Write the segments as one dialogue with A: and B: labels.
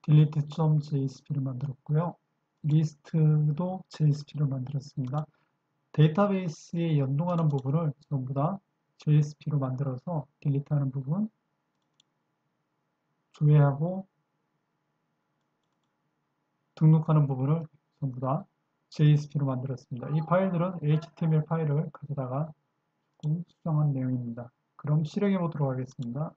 A: delete.jsp를 만들었고요. 리스트도 JSP를 만들었습니다. 데이터베이스에 연동하는 부분을 전부 다 JSP로 만들어서 딜리트하는 부분, 조회하고 등록하는 부분을 전부 다 JSP로 만들었습니다. 이 파일들은 HTML 파일을 가져다가 조금 수정한 내용입니다. 그럼 실행해 보도록 하겠습니다.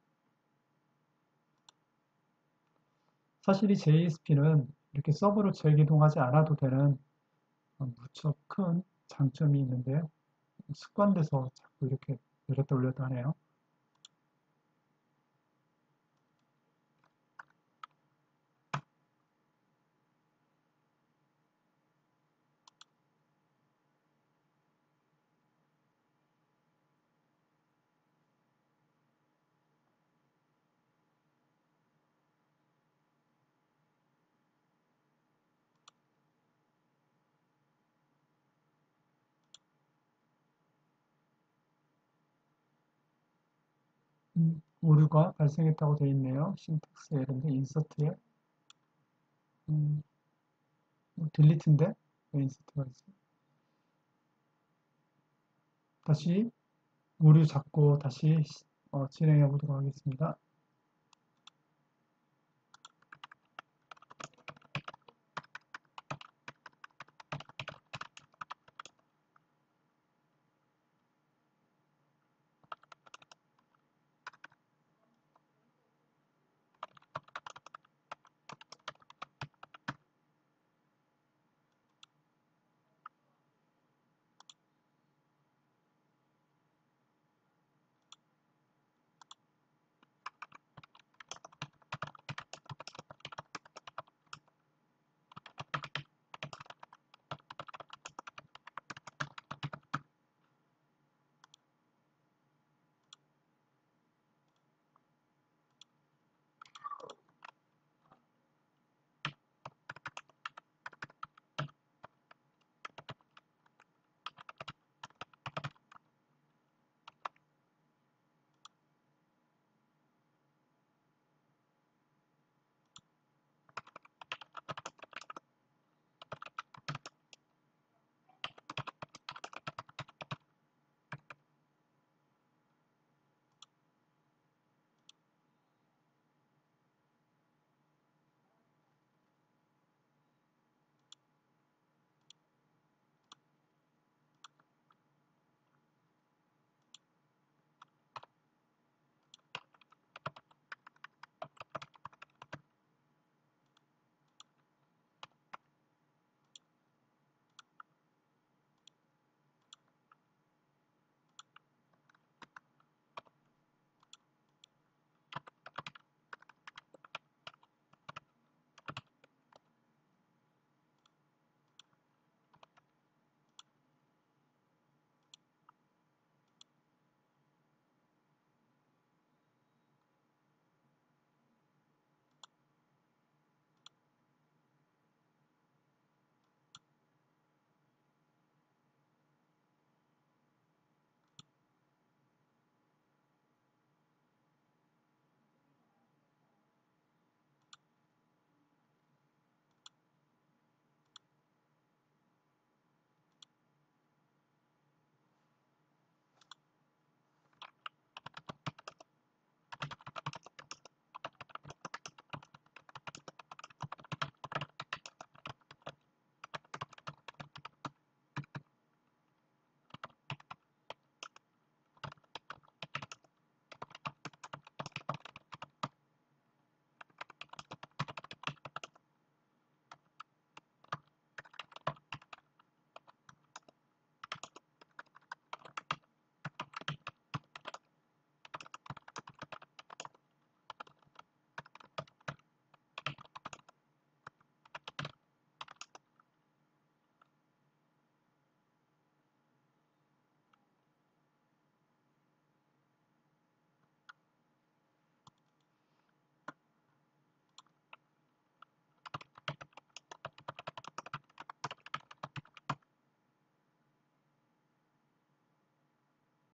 A: 사실 이 JSP는 이렇게 서버로 재기동하지 않아도 되는 무척 큰 장점이 있는데요. 습관돼서 자꾸 이렇게 내렸다 올렸다 하네요. 오류가 발생했다고 되어 있네요. 신텍스 에러인데 인서트에 딜리트인데 왜 인서트가 있어요? 다시 오류 잡고 다시 진행해 보도록 하겠습니다.